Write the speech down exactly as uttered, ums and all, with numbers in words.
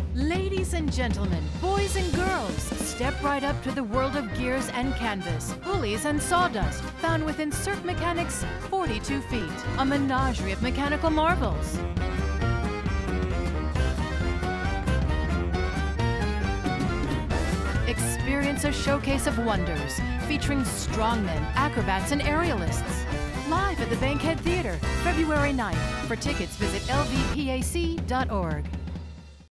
Ladies and gentlemen, boys and girls, step right up to the world of gears and canvas, pulleys and sawdust, found within Cirque Mechanics' forty-two feet, a menagerie of mechanical marvels. Experience a showcase of wonders, featuring strongmen, acrobats, and aerialists. Live at the Bankhead Theater, February ninth. For tickets, visit L V P A C dot org.